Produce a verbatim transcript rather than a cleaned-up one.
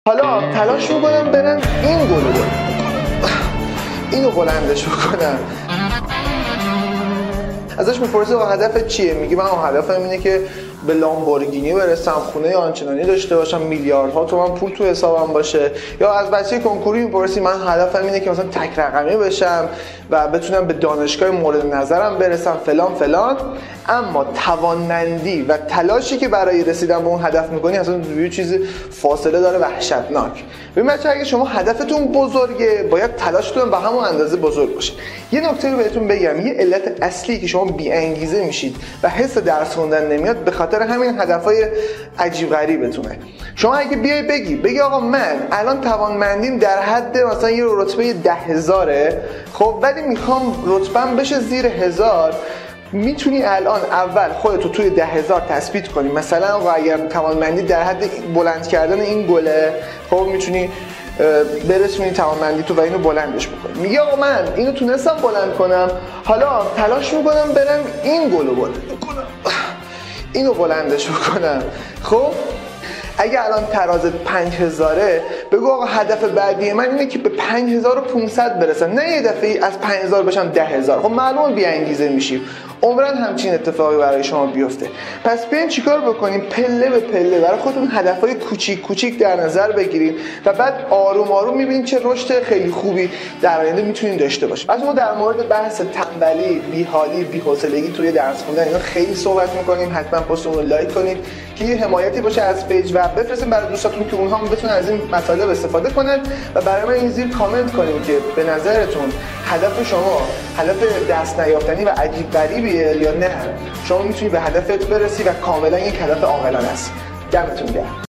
حالا تلاش میکنم برم این گلو رو اینو بلندش بکنم. ازش میپرسه هدفت چیه؟ میگه من هدفم اینه که به لامبورگینی برسم، خونه آنچنانی داشته باشم، میلیاردها تومان پول تو حسابم باشه. یا از بچه کنکوری میپرسی من هدفم اینه که مثلا تک رقمی بشم و بتونم به دانشگاه مورد نظرم برسم فلان فلان. اما توانمندی و تلاشی که برای رسیدن به اون هدف میکنی اصلا یه چیز فاصله داره وحشتناک. ببین بچه‌ها اگه شما هدفتون بزرگه باید تلاشتون به همون اندازه بزرگ باشه. یه نکته رو بهتون بگم، یه علت اصلی که شما بی انگیزه میشید و حس درس خوندن نمیاد به خاطر همین هدفهای عجیب غریبتونه. شما اگه بیای بگی بگی آقا من الان توانمندیم در حد مثلا یه رتبه ده هزاره، خب ولی میخوام رتبه‌ام بشه زیر هزار، میتونی الان اول خودتو توی ده هزار تثبیت کنی. مثلا آقا اگر توانمندی در حد بلند کردن این گله، خب میتونی برسونی توانمندی تو و اینو بلندش بکنی. میگه آقا من اینو تونستم بلند کنم، حالا تلاش میکنم برم این گلو بلند کنم، اینو بلندش بکنم. خب اگه الان ترازت پنج هزاره، بگو آقا هدف بعدی من اینه که به پنج هزار و پانصد برسم، نه یه دفعه از پنج هزار بشم ده هزار. خب معلومه بی انگیزه میشی، عمرن همچین اتفاقی برای شما بیفته. پس بیاین چیکار بکنیم؟ پله به پله برای خودتون هدفهای کوچیک کوچیک در نظر بگیرید و بعد آروم آروم میبینید چه رشد خیلی خوبی در آینده میتونید داشته باشید. از ما در مورد بحث تنبلی، بیحالی، بی‌حوصلگی توی درس خوندن اینا خیلی صحبت میکنیم. حتما پستمون رو لایک کنید که یه حمایتی باشه از پیج و بفرستید برای دوستاتون که اونها هم بتونن از این مطالب استفاده کنن. و برای من این زیر کامنت کنید که به نظرتون هدف شما هدف دست نیافتنی و عجیب غریبیه یا نه شما میتونی به هدفت برسی و کاملا یک هدف عاقلانه است. دمتون گرم.